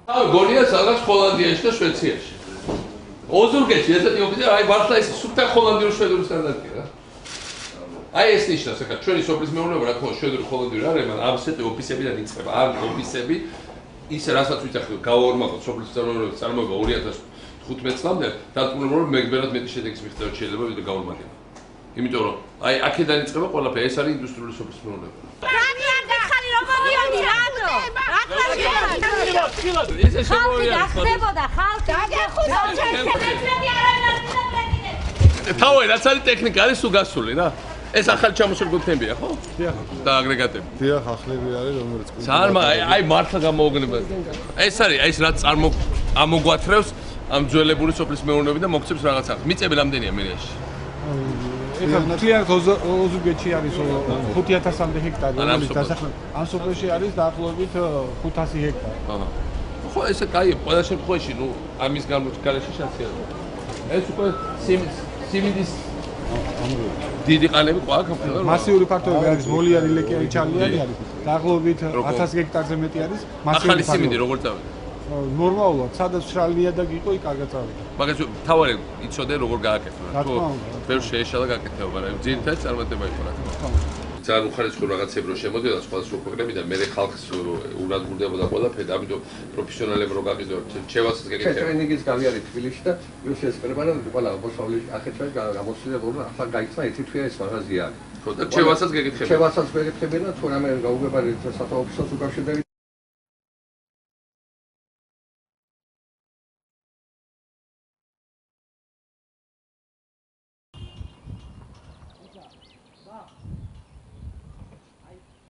გონია სადღაც ჰოლანდიაში და შვეიცარიაში. ოზურგეთში ესეთი ოფიცერი, აი მართლა ეს სულთან ჰოლანდიური შვედური სტანდარტია რა. აი ეს ნიშნავს, ახლა ჩვენი სოფლის მეურნეობა რა თქმა უნდა შვედური ჰოლანდიური არის, მაგრამ ამასეთი ოფისებიდან იწყება. ამ ოფისები ისე რასაც ვიცახი გავაორმაგოთ სოფლის წარმოებების წარმოება 2015 წლამდე, დათმობრივად რომ მეგბერად მეტი შედეგის მიღწევა შეიძლება ვიდრე გავორმაგება. იმიტომ რომ აი აქედან იწყება ყველაფერი, ეს არის ინდუსტრიული სოფლის მეურნეობა. ესე შემოიარა. თავი რაც არის ტექნიკა არის სულ გასული რა. ეს ახალი ჩამოსული გუთნებია ხო? დიახ. და აგრეგატები. დიახ, ახლები არის რომელიც ძალიან აი მართლა გამოუგნება. ეს არის აი ეს რაც ამოგვათრევს ამ ძველებური სოფლის მეურნეობიდან და მოგცემს რაღაცა. მიწები რამდენია მერიაში? ეხლა მთლიანად ოზურგეთში არის 5000-მდე ჰექტარი, რომელიც დასახლება. ამ სოფელში არის დაახლოებით 500 ჰექტარი. აჰა. ხო, ესე კაია, ყველა შემთხვევაში, ნუ ამის გარეშე შეხება. ეს უკვე სიმინდის დიდი ყანები ყვა აქვს. მასიური ფაქტორები არის, მოლიანი, ლეკიანი, ჩალიანი არის. დაახლოებით 1000 ჰექტარზე მეტი არის მასიური ახალი სიმინდი როგორ წავიდა? ნორმალურად, სადაც მშრალი ნიადაგი იყო, იქ კარგად წავიდა. მაგას თავარი იცოდე როგორ გააკეთო რა. თუ ვერ შეეშალა გაკეთება, მაგრამ ძირითადად წარმატება იყო რა თქმა უნდა. ძალიან უხარისხო რაღაცები რო შემოდიოდა სხვადასხვა ქვეყნებიდან, მე ხალხს ურადღურდებოდა ყველაფერი, ამიტომ პროფესიონალები რო გაყიდოთ, ჩევასაც გეკეთება. ტრენინგის გავი არის თბილისში და ის ესწრება და ყველა მოსავლეში ახეთშია გამოსვლილი რომ ახლა გაიქცა ერთი თვია ეს მაღაზია არის. ხო და ჩევასაც გეკეთება. ჩევასაც გეკეთებინა თუ რამე გაუგებარი სათავო ოფისს უკავშირდება